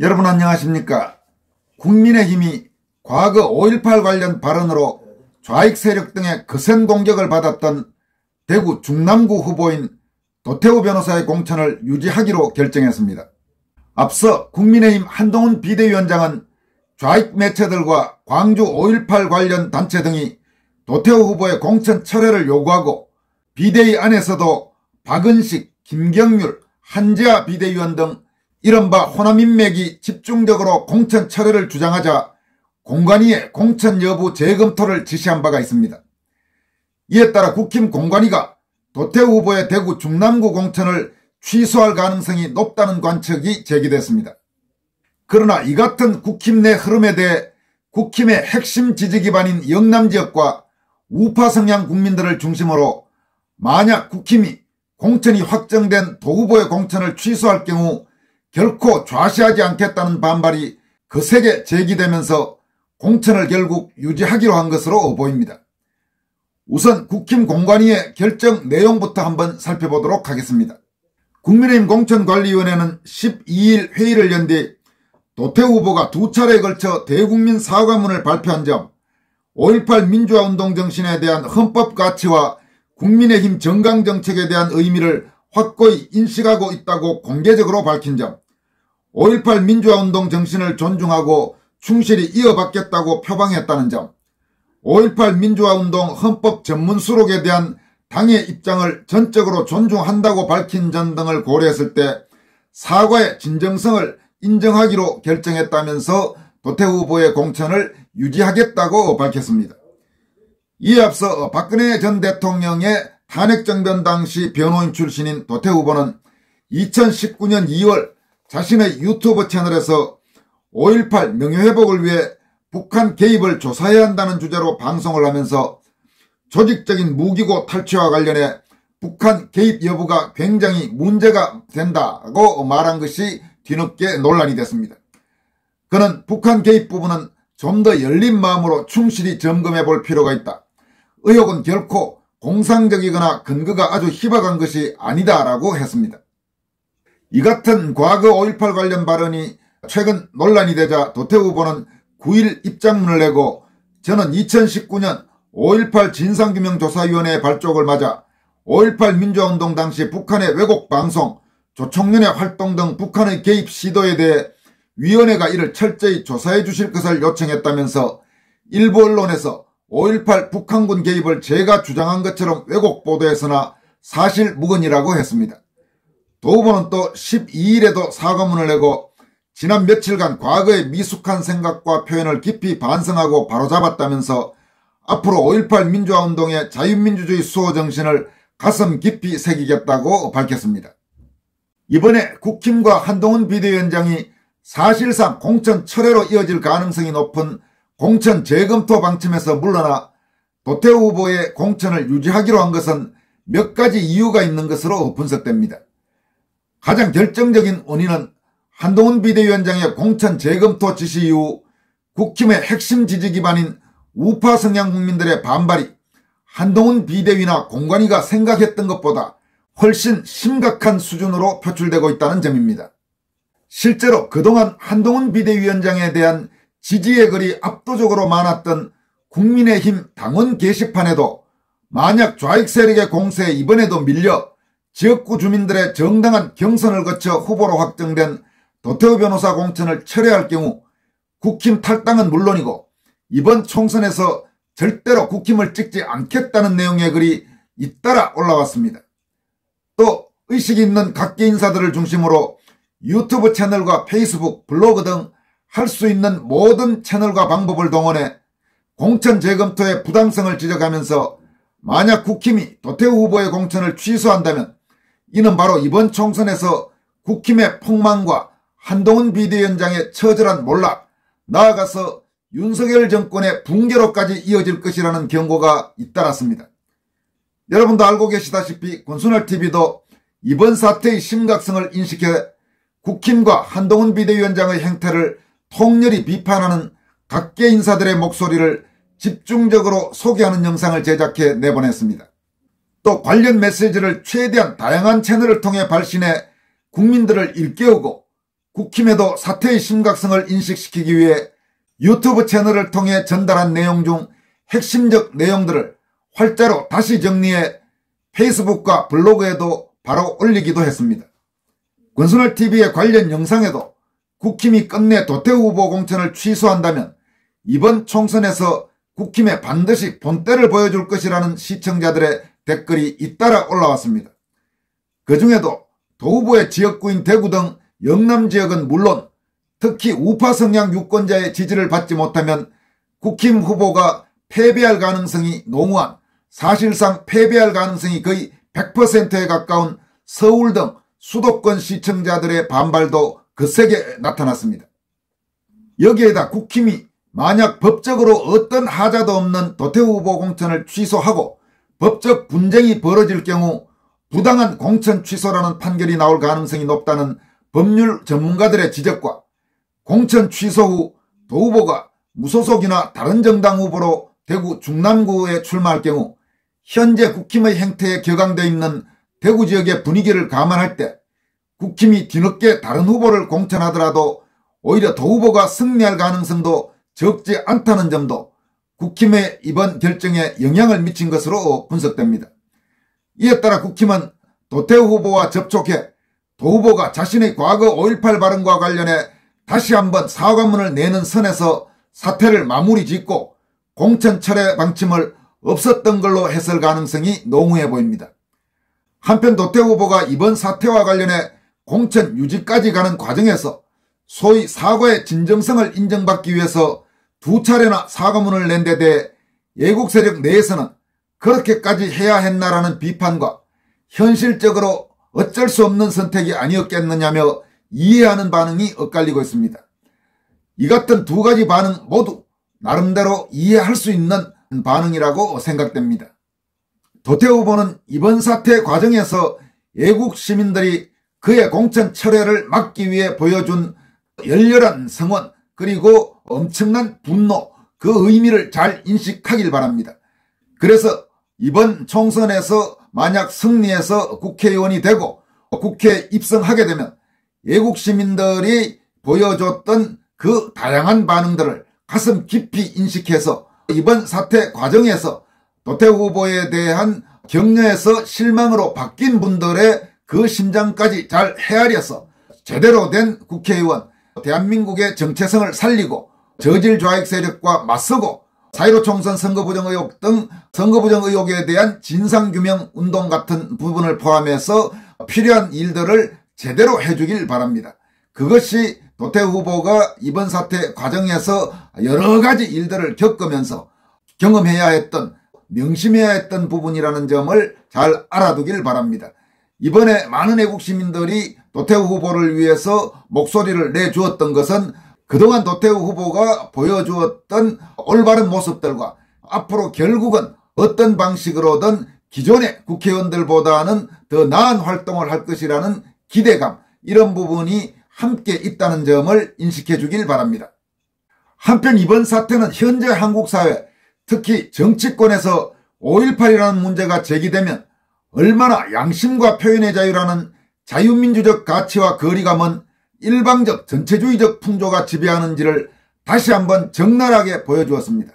여러분 안녕하십니까? 국민의힘이 과거 5.18 관련 발언으로 좌익 세력 등의 거센 공격을 받았던 대구 중남구 후보인 도태우 변호사의 공천을 유지하기로 결정했습니다. 앞서 국민의힘 한동훈 비대위원장은 좌익 매체들과 광주 5.18 관련 단체 등이 도태우 후보의 공천 철회를 요구하고 비대위 안에서도 박은식, 김경률, 한재아 비대위원 등 이른바 호남인맥이 집중적으로 공천 철회를 주장하자 공관위에 공천 여부 재검토를 지시한 바가 있습니다. 이에 따라 국힘 공관위가 도태우 후보의 대구 중남구 공천을 취소할 가능성이 높다는 관측이 제기됐습니다. 그러나 이 같은 국힘 내 흐름에 대해 국힘의 핵심 지지 기반인 영남 지역과 우파 성향 국민들을 중심으로 만약 국힘이 공천이 확정된 도 후보의 공천을 취소할 경우 결코 좌시하지 않겠다는 반발이 거세게 제기되면서 공천을 결국 유지하기로 한 것으로 보입니다. 우선 국힘 공관위의 결정 내용부터 한번 살펴보도록 하겠습니다. 국민의힘 공천관리위원회는 12일 회의를 연 뒤 도태우 후보가 두 차례에 걸쳐 대국민 사과문을 발표한 점, 5.18 민주화운동 정신에 대한 헌법 가치와 국민의힘 정강정책에 대한 의미를 확고히 인식하고 있다고 공개적으로 밝힌 점, 5.18 민주화운동 정신을 존중하고 충실히 이어받겠다고 표방했다는 점, 5.18 민주화운동 헌법 전문 수록에 대한 당의 입장을 전적으로 존중한다고 밝힌 점 등을 고려했을 때 사과의 진정성을 인정하기로 결정했다면서 도태우 후보의 공천을 유지하겠다고 밝혔습니다. 이에 앞서 박근혜 전 대통령의 탄핵정변 당시 변호인 출신인 도태우 후보는 2019년 2월 자신의 유튜브 채널에서 5.18 명예회복을 위해 북한 개입을 조사해야 한다는 주제로 방송을 하면서 조직적인 무기고 탈취와 관련해 북한 개입 여부가 굉장히 문제가 된다고 말한 것이 뒤늦게 논란이 됐습니다. 그는 북한 개입 부분은 좀 더 열린 마음으로 충실히 점검해 볼 필요가 있다. 의혹은 결코 공상적이거나 근거가 아주 희박한 것이 아니다라고 했습니다. 이 같은 과거 5.18 관련 발언이 최근 논란이 되자 도태우 후보는 9일 입장문을 내고 저는 2019년 5.18 진상규명조사위원회의 발족을 맞아 5.18 민주화운동 당시 북한의 왜곡 방송, 조총련의 활동 등 북한의 개입 시도에 대해 위원회가 이를 철저히 조사해 주실 것을 요청했다면서 일부 언론에서 5.18 북한군 개입을 제가 주장한 것처럼 왜곡 보도했으나 사실 무근이라고 했습니다. 도 후보는 또 12일에도 사과문을 내고 지난 며칠간 과거의 미숙한 생각과 표현을 깊이 반성하고 바로잡았다면서 앞으로 5.18 민주화운동의 자유민주주의 수호 정신을 가슴 깊이 새기겠다고 밝혔습니다. 이번에 국힘과 한동훈 비대위원장이 사실상 공천 철회로 이어질 가능성이 높은 공천 재검토 방침에서 물러나 도태우 후보의 공천을 유지하기로 한 것은 몇 가지 이유가 있는 것으로 분석됩니다. 가장 결정적인 원인은 한동훈 비대위원장의 공천 재검토 지시 이후 국힘의 핵심 지지 기반인 우파 성향 국민들의 반발이 한동훈 비대위나 공관위가 생각했던 것보다 훨씬 심각한 수준으로 표출되고 있다는 점입니다. 실제로 그동안 한동훈 비대위원장에 대한 지지의 글이 압도적으로 많았던 국민의힘 당원 게시판에도 만약 좌익 세력의 공세에 이번에도 밀려 지역구 주민들의 정당한 경선을 거쳐 후보로 확정된 도태우 변호사 공천을 철회할 경우 국힘 탈당은 물론이고 이번 총선에서 절대로 국힘을 찍지 않겠다는 내용의 글이 잇따라 올라왔습니다. 또 의식이 있는 각계 인사들을 중심으로 유튜브 채널과 페이스북, 블로그 등 할 수 있는 모든 채널과 방법을 동원해 공천 재검토의 부당성을 지적하면서 만약 국힘이 도태우 후보의 공천을 취소한다면 이는 바로 이번 총선에서 국힘의 폭망과 한동훈 비대위원장의 처절한 몰락, 나아가서 윤석열 정권의 붕괴로까지 이어질 것이라는 경고가 잇따랐습니다. 여러분도 알고 계시다시피 권순월TV도 이번 사태의 심각성을 인식해 국힘과 한동훈 비대위원장의 행태를 통렬히 비판하는 각계 인사들의 목소리를 집중적으로 소개하는 영상을 제작해 내보냈습니다. 또 관련 메시지를 최대한 다양한 채널을 통해 발신해 국민들을 일깨우고 국힘에도 사태의 심각성을 인식시키기 위해 유튜브 채널을 통해 전달한 내용 중 핵심적 내용들을 활자로 다시 정리해 페이스북과 블로그에도 바로 올리기도 했습니다. 권순월TV의 관련 영상에도 국힘이 끝내 도태우 후보 공천을 취소한다면 이번 총선에서 국힘에 반드시 본때를 보여줄 것이라는 시청자들의 댓글이 잇따라 올라왔습니다. 그 중에도 도 후보의 지역구인 대구 등 영남 지역은 물론 특히 우파 성향 유권자의 지지를 받지 못하면 국힘 후보가 패배할 가능성이 농후한, 사실상 패배할 가능성이 거의 100%에 가까운 서울 등 수도권 시청자들의 반발도 거세게 나타났습니다. 여기에다 국힘이 만약 법적으로 어떤 하자도 없는 도태우 후보 공천을 취소하고 법적 분쟁이 벌어질 경우 부당한 공천 취소라는 판결이 나올 가능성이 높다는 법률 전문가들의 지적과 공천 취소 후 도 후보가 무소속이나 다른 정당 후보로 대구 중남구에 출마할 경우 현재 국힘의 행태에 격앙되어 있는 대구 지역의 분위기를 감안할 때 국힘이 뒤늦게 다른 후보를 공천하더라도 오히려 도 후보가 승리할 가능성도 적지 않다는 점도 국힘의 이번 결정에 영향을 미친 것으로 분석됩니다. 이에 따라 국힘은 도태우 후보와 접촉해 도 후보가 자신의 과거 5.18 발언과 관련해 다시 한번 사과문을 내는 선에서 사태를 마무리 짓고 공천 철회 방침을 없었던 걸로 해설 가능성이 농후해 보입니다. 한편 도태우 후보가 이번 사태와 관련해 공천 유지까지 가는 과정에서 소위 사과의 진정성을 인정받기 위해서 2차례나 사과문을 낸 데 대해 예국 세력 내에서는 그렇게까지 해야 했나라는 비판과 현실적으로 어쩔 수 없는 선택이 아니었겠느냐며 이해하는 반응이 엇갈리고 있습니다. 이 같은 두 가지 반응 모두 나름대로 이해할 수 있는 반응이라고 생각됩니다. 도태우 후보는 이번 사태 과정에서 애국 시민들이 그의 공천 철회를 막기 위해 보여준 열렬한 성원 그리고 엄청난 분노, 그 의미를 잘 인식하길 바랍니다. 그래서 이번 총선에서 만약 승리해서 국회의원이 되고 국회에 입성하게 되면 애국 시민들이 보여줬던 그 다양한 반응들을 가슴 깊이 인식해서 이번 사태 과정에서 도태우 후보에 대한 격려에서 실망으로 바뀐 분들의 그 심장까지 잘 헤아려서 제대로 된 국회의원, 대한민국의 정체성을 살리고 저질 좌익 세력과 맞서고 4.15 총선 선거부정 의혹 등 선거부정 의혹에 대한 진상규명 운동 같은 부분을 포함해서 필요한 일들을 제대로 해주길 바랍니다. 그것이 도태우 후보가 이번 사태 과정에서 여러 가지 일들을 겪으면서 경험해야 했던, 명심해야 했던 부분이라는 점을 잘 알아두길 바랍니다. 이번에 많은 애국 시민들이 도태우 후보를 위해서 목소리를 내주었던 것은 그동안 도태우 후보가 보여주었던 올바른 모습들과 앞으로 결국은 어떤 방식으로든 기존의 국회의원들보다는 더 나은 활동을 할 것이라는 기대감, 이런 부분이 함께 있다는 점을 인식해 주길 바랍니다. 한편 이번 사태는 현재 한국 사회, 특히 정치권에서 5.18이라는 문제가 제기되면 얼마나 양심과 표현의 자유라는 자유민주적 가치와 거리가 먼 일방적 전체주의적 풍조가 지배하는지를 다시 한번 적나라하게 보여주었습니다.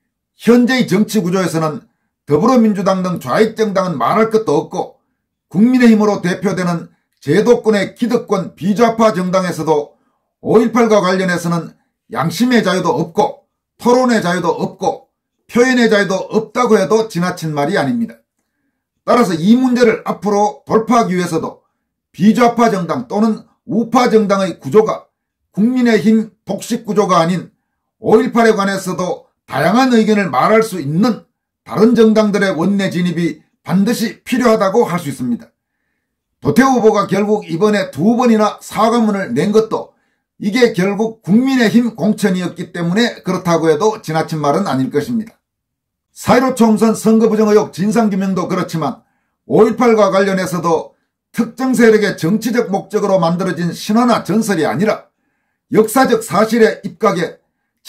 현재의 정치 구조에서는 더불어민주당 등 좌익정당은 말할 것도 없고 국민의힘으로 대표되는 제도권의 기득권 비좌파 정당에서도 5.18과 관련해서는 양심의 자유도 없고 토론의 자유도 없고 표현의 자유도 없다고 해도 지나친 말이 아닙니다. 따라서 이 문제를 앞으로 돌파하기 위해서도 비좌파 정당 또는 우파 정당의 구조가 국민의힘 독식 구조가 아닌 5.18에 관해서도 다양한 의견을 말할 수 있는 다른 정당들의 원내 진입이 반드시 필요하다고 할 수 있습니다. 도태우 후보가 결국 이번에 2번이나 사과문을 낸 것도 이게 결국 국민의힘 공천이었기 때문에 그렇다고 해도 지나친 말은 아닐 것입니다. 4.15 총선 선거부정 의혹 진상규명도 그렇지만 5.18과 관련해서도 특정 세력의 정치적 목적으로 만들어진 신화나 전설이 아니라 역사적 사실에 입각해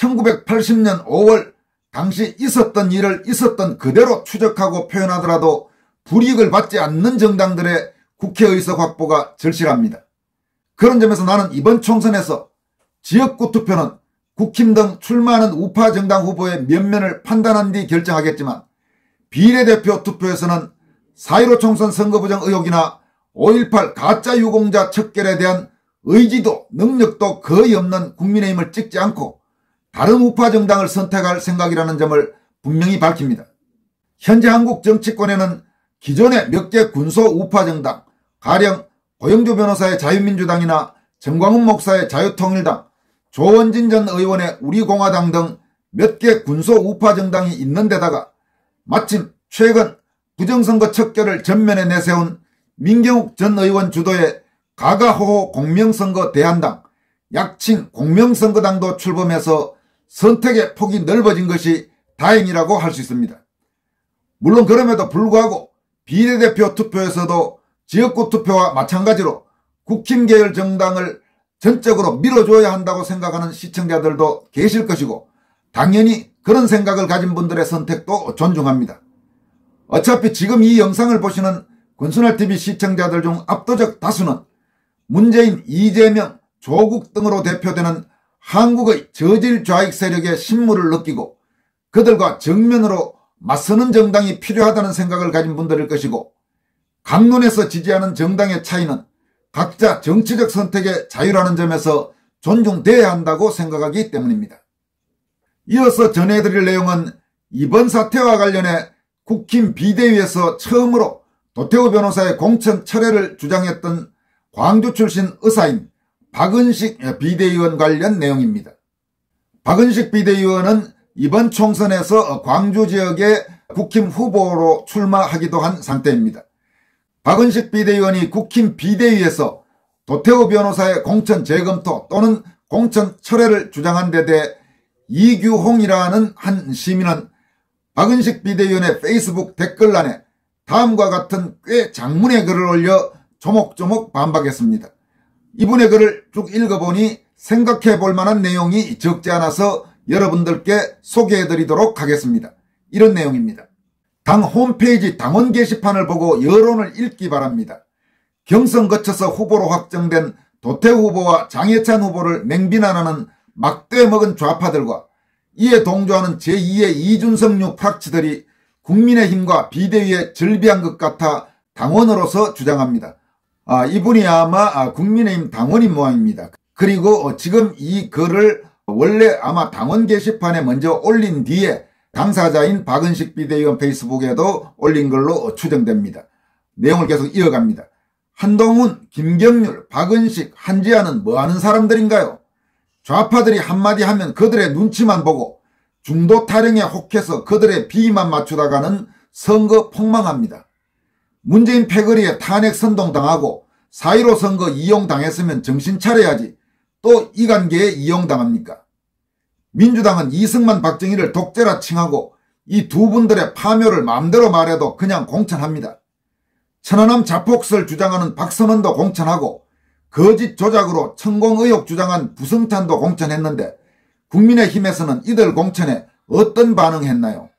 1980년 5월 당시 있었던 일을 있었던 그대로 추적하고 표현하더라도 불이익을 받지 않는 정당들의 국회의석 확보가 절실합니다. 그런 점에서 나는 이번 총선에서 지역구 투표는 국힘 등 출마하는 우파 정당 후보의 면면을 판단한 뒤 결정하겠지만 비례대표 투표에서는 4.15 총선 선거 부정 의혹이나 5.18 가짜 유공자 척결에 대한 의지도 능력도 거의 없는 국민의힘을 찍지 않고 다른 우파 정당을 선택할 생각이라는 점을 분명히 밝힙니다. 현재 한국 정치권에는 기존의 몇 개 군소 우파 정당, 가령 고영주 변호사의 자유민주당이나 정광훈 목사의 자유통일당, 조원진 전 의원의 우리공화당 등 몇 개 군소 우파 정당이 있는 데다가 마침 최근 부정선거 척결을 전면에 내세운 민경욱 전 의원 주도의 가가호호 공명선거 대한당, 약칭 공명선거당도 출범해서 선택의 폭이 넓어진 것이 다행이라고 할 수 있습니다. 물론 그럼에도 불구하고 비례대표 투표에서도 지역구 투표와 마찬가지로 국힘 계열 정당을 전적으로 밀어줘야 한다고 생각하는 시청자들도 계실 것이고 당연히 그런 생각을 가진 분들의 선택도 존중합니다. 어차피 지금 이 영상을 보시는 권순알TV 시청자들 중 압도적 다수는 문재인, 이재명, 조국 등으로 대표되는 한국의 저질 좌익 세력의 신물을 느끼고 그들과 정면으로 맞서는 정당이 필요하다는 생각을 가진 분들일 것이고 강론에서 지지하는 정당의 차이는 각자 정치적 선택의 자유라는 점에서 존중돼야 한다고 생각하기 때문입니다. 이어서 전해드릴 내용은 이번 사태와 관련해 국힘 비대위에서 처음으로 도태우 변호사의 공천 철회를 주장했던 광주 출신 의사인 박은식 비대위원 관련 내용입니다. 박은식 비대위원은 이번 총선에서 광주 지역의 국힘 후보로 출마하기도 한 상태입니다. 박은식 비대위원이 국힘 비대위에서 도태우 변호사의 공천 재검토 또는 공천 철회를 주장한 데 대해 이규홍이라는 한 시민은 박은식 비대위원의 페이스북 댓글란에 다음과 같은 꽤 장문의 글을 올려 조목조목 반박했습니다. 이분의 글을 쭉 읽어보니 생각해 볼 만한 내용이 적지 않아서 여러분들께 소개해드리도록 하겠습니다. 이런 내용입니다. 당 홈페이지 당원 게시판을 보고 여론을 읽기 바랍니다. 경선 거쳐서 후보로 확정된 도태우 후보와 장해찬 후보를 맹비난하는 막대 먹은 좌파들과 이에 동조하는 제2의 이준석류 프락치들이 국민의힘과 비대위에 절비한 것 같아 당원으로서 주장합니다. 이분이 아마 국민의힘 당원인 모양입니다. 그리고 지금 이 글을 원래 아마 당원 게시판에 먼저 올린 뒤에 당사자인 박은식 비대위원 페이스북에도 올린 걸로 추정됩니다. 내용을 계속 이어갑니다. 한동훈, 김경률, 박은식, 한지아는 뭐하는 사람들인가요? 좌파들이 한마디 하면 그들의 눈치만 보고 중도 타령에 혹해서 그들의 비위만 맞추다가는 선거 폭망합니다. 문재인 패거리에 탄핵 선동당하고 4.15 선거 이용당했으면 정신 차려야지 또 이 관계에 이용당합니까? 민주당은 이승만 박정희를 독재라 칭하고 이 두 분들의 파묘를 마음대로 말해도 그냥 공천합니다. 천안함 자폭설 주장하는 박선원도 공천하고 거짓 조작으로 천공 의혹 주장한 부승찬도 공천했는데 국민의힘에서는 이들 공천에 어떤 반응했나요?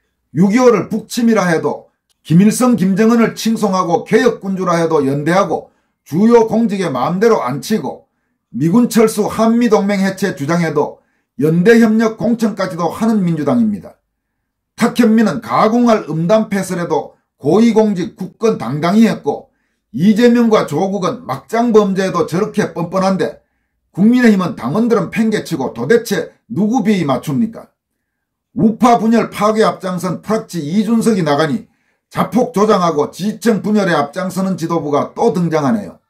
6.25를 북침이라 해도 김일성, 김정은을 칭송하고 개혁군주라 해도 연대하고 주요 공직에 마음대로 앉히고 미군 철수 한미동맹 해체 주장해도 연대협력 공천까지도 하는 민주당입니다. 탁현민은 가공할 음담 패설에도 고위공직 굳건 당당히 했고 이재명과 조국은 막장 범죄에도 저렇게 뻔뻔한데 국민의힘은 당원들은 팽개치고 도대체 누구 비위 맞춥니까? 우파 분열 파괴 앞장선 프락치 이준석이 나가니 자폭 조장하고 지지층 분열에 앞장서는 지도부가 또 등장하네요.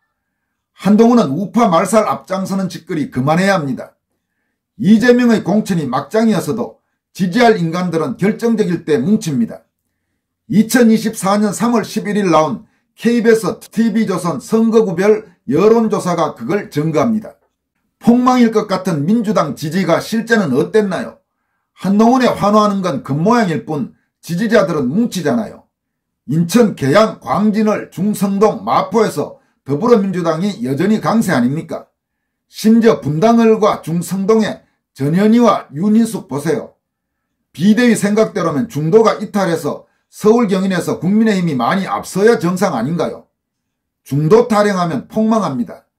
한동훈은 우파 말살 앞장서는 짓거리 그만해야 합니다. 이재명의 공천이 막장이었어도 지지할 인간들은 결정적일 때 뭉칩니다. 2024년 3월 11일 나온 KBS TV조선 선거구별 여론조사가 그걸 증거합니다. 폭망일 것 같은 민주당 지지가 실제는 어땠나요? 한동훈에 환호하는 건 겉모양일 뿐 지지자들은 뭉치잖아요. 인천, 계양, 광진을, 중성동, 마포에서 더불어민주당이 여전히 강세 아닙니까? 심지어 분당을과 중성동에 전현희와 윤인숙 보세요. 비대위 생각대로면 중도가 이탈해서 서울 경인에서 국민의힘이 많이 앞서야 정상 아닌가요? 중도 타령하면 폭망합니다.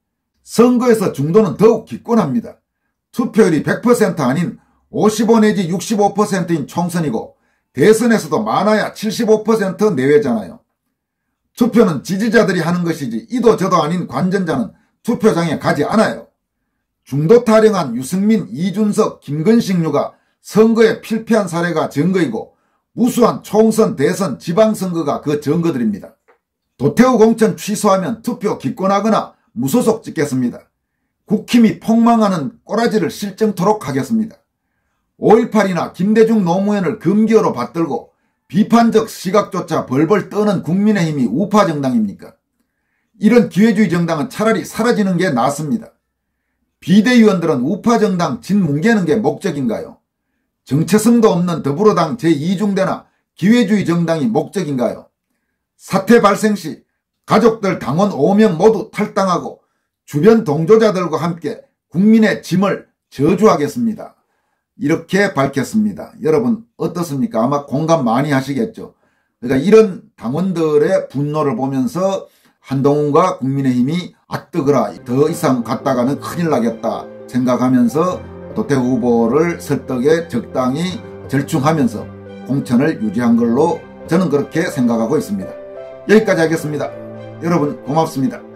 선거에서 중도는 더욱 기권합니다. 투표율이 100% 아닌 55 내지 65%인 총선이고 대선에서도 많아야 75% 내외잖아요. 투표는 지지자들이 하는 것이지 이도 저도 아닌 관전자는 투표장에 가지 않아요. 중도 타령한 유승민, 이준석, 김건식류가 선거에 필패한 사례가 증거이고 무수한 총선, 대선, 지방선거가 그 증거들입니다. 도태우 공천 취소하면 투표 기권하거나 무소속 찍겠습니다. 국힘이 폭망하는 꼬라지를 실증토록 하겠습니다. 5.18이나 김대중 노무현을 금기어로 받들고 비판적 시각조차 벌벌 떠는 국민의힘이 우파 정당입니까? 이런 기회주의 정당은 차라리 사라지는 게 낫습니다. 비대위원들은 우파 정당 진뭉개는 게 목적인가요? 정체성도 없는 더불어당 제2중대나 기회주의 정당이 목적인가요? 사태 발생 시 가족들 당원 5명 모두 탈당하고 주변 동조자들과 함께 국민의 짐을 저주하겠습니다. 이렇게 밝혔습니다. 여러분 어떻습니까? 아마 공감 많이 하시겠죠. 그러니까 이런 당원들의 분노를 보면서 한동훈과 국민의힘이 아뜨거라, 더 이상 갔다가는 큰일 나겠다 생각하면서 도태우 후보를 설득에 적당히 절충하면서 공천을 유지한 걸로 저는 그렇게 생각하고 있습니다. 여기까지 하겠습니다. 여러분 고맙습니다.